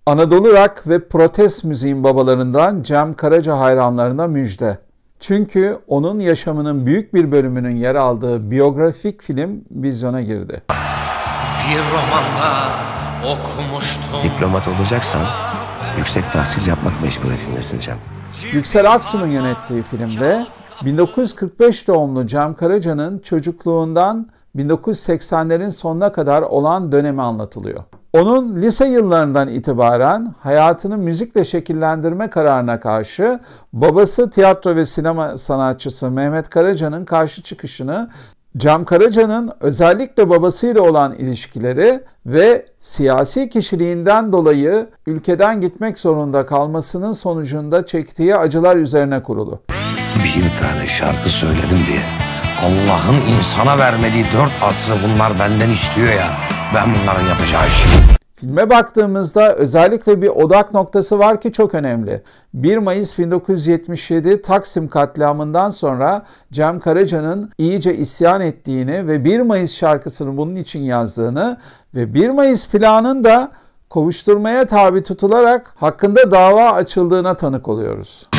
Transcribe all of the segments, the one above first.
Anadolu rock ve protest müziğin babalarından Cem Karaca hayranlarına müjde. Çünkü onun yaşamının büyük bir bölümünün yer aldığı biyografik film vizyona girdi. Bir romanda okumuştum. Diplomat olacaksan yüksek tahsil yapmak mecburiyetindesin Cem. Yüksel Aksu'nun yönettiği filmde 1945 doğumlu Cem Karaca'nın çocukluğundan 1980'lerin sonuna kadar olan dönemi anlatılıyor. Onun lise yıllarından itibaren hayatını müzikle şekillendirme kararına karşı babası tiyatro ve sinema sanatçısı Mehmet Karaca'nın karşı çıkışını, Cem Karaca'nın özellikle babasıyla olan ilişkileri ve siyasi kişiliğinden dolayı ülkeden gitmek zorunda kalmasının sonucunda çektiği acılar üzerine kurulu. Bir tane şarkı söyledim diye Allah'ın insana vermediği 4 asrı bunlar benden istiyor ya. Ben bunların yapacağı işi. Filme baktığımızda özellikle bir odak noktası var ki çok önemli. 1 Mayıs 1977 Taksim katliamından sonra Cem Karaca'nın iyice isyan ettiğini ve 1 Mayıs şarkısını bunun için yazdığını ve 1 Mayıs planının da kovuşturmaya tabi tutularak hakkında dava açıldığına tanık oluyoruz.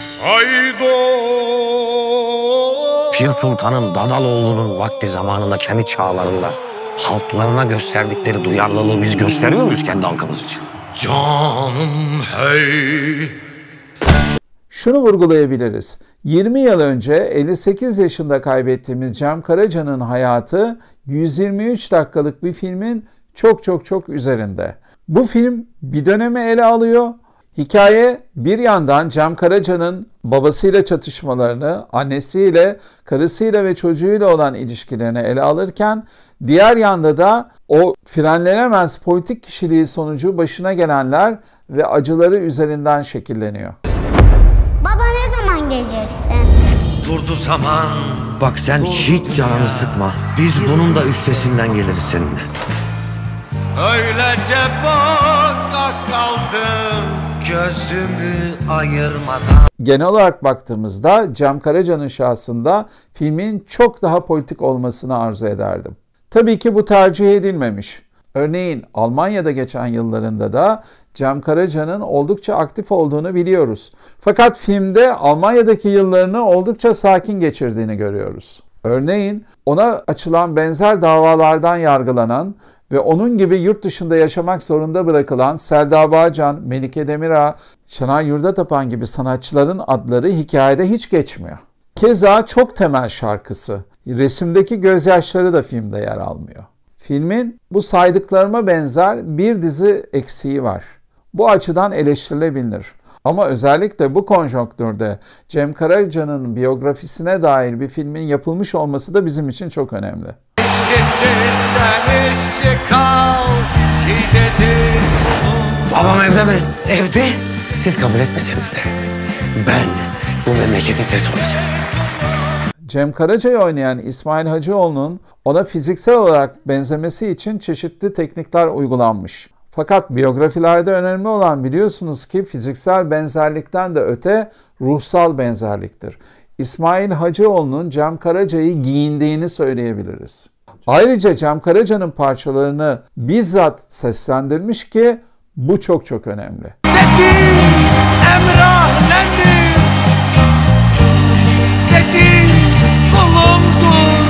Pir Sultan'ın Dadaloğlu'nun vakti zamanında kendi çağlarında halklarına gösterdikleri duyarlılığı biz gösteriyor muyuz kendi halkımız için? Canım hey. Şunu vurgulayabiliriz. 20 yıl önce 58 yaşında kaybettiğimiz Cem Karaca'nın hayatı 123 dakikalık bir filmin çok üzerinde. Bu film bir dönemi ele alıyor. Hikaye bir yandan Cem Karaca'nın babasıyla çatışmalarını, annesiyle, karısıyla ve çocuğuyla olan ilişkilerini ele alırken diğer yanda da o frenlenemez politik kişiliği sonucu başına gelenler ve acıları üzerinden şekilleniyor. Baba ne zaman geleceksin? Durdu zaman. Bak sen hiç canını sıkma. Biz bunun da üstesinden geliriz seninle. Öylece baka kaldım gözümü ayırmadan. Genel olarak baktığımızda Cem Karaca'nın şahsında filmin çok daha politik olmasını arzu ederdim. Tabii ki bu tercih edilmemiş. Örneğin Almanya'da geçen yıllarında da Cem Karaca'nın oldukça aktif olduğunu biliyoruz. Fakat filmde Almanya'daki yıllarını oldukça sakin geçirdiğini görüyoruz. Örneğin ona açılan benzer davalardan yargılanan ve onun gibi yurt dışında yaşamak zorunda bırakılan Selda Bağcan, Melike Demirağ, Şenay Yurdatapan gibi sanatçıların adları hikayede hiç geçmiyor. Keza çok temel şarkısı, resimdeki gözyaşları da filmde yer almıyor. Filmin bu saydıklarıma benzer bir dizi eksiği var. Bu açıdan eleştirilebilir. Ama özellikle bu konjonktürde Cem Karaca'nın biyografisine dair bir filmin yapılmış olması da bizim için çok önemli. Babam evde mi? Evde. Siz kabul etmeseniz de ben bu memleketin sesi olacağım. Cem Karaca'yı oynayan İsmail Hacıoğlu'nun ona fiziksel olarak benzemesi için çeşitli teknikler uygulanmış. Fakat biyografilerde önemli olan biliyorsunuz ki fiziksel benzerlikten de öte ruhsal benzerliktir. İsmail Hacıoğlu'nun Cem Karaca'yı giyindiğini söyleyebiliriz. Ayrıca Cem Karaca'nın parçalarını bizzat seslendirmiş ki bu çok önemli. Emrah nedir? Dedim kulumdur.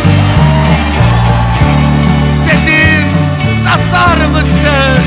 Dedim satar mısın?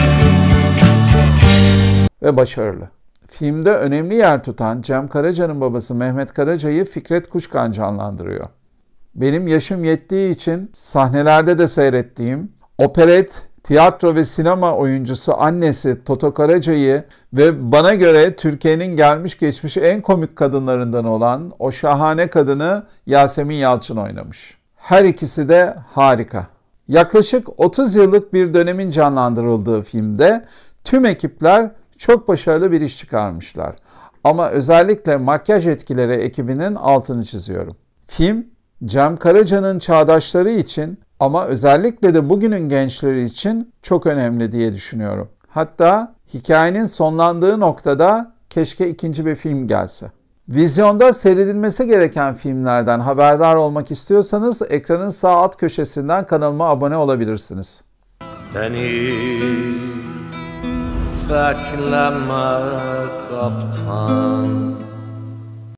Ve başarılı. Filmde önemli yer tutan Cem Karaca'nın babası Mehmet Karaca'yı Fikret Kuşkan canlandırıyor. Benim yaşım yettiği için sahnelerde de seyrettiğim operet, tiyatro ve sinema oyuncusu annesi Toto Karaca'yı ve bana göre Türkiye'nin gelmiş geçmiş en komik kadınlarından olan o şahane kadını Yasemin Yalçın oynamış. Her ikisi de harika. Yaklaşık 30 yıllık bir dönemin canlandırıldığı filmde tüm ekipler çok başarılı bir iş çıkarmışlar. Ama özellikle makyaj etkileri ekibinin altını çiziyorum. Film, Cem Karaca'nın çağdaşları için ama özellikle de bugünün gençleri için çok önemli diye düşünüyorum. Hatta hikayenin sonlandığı noktada keşke ikinci bir film gelse. Vizyonda seyredilmesi gereken filmlerden haberdar olmak istiyorsanız ekranın sağ alt köşesinden kanalıma abone olabilirsiniz. Beni bekleme kaptan.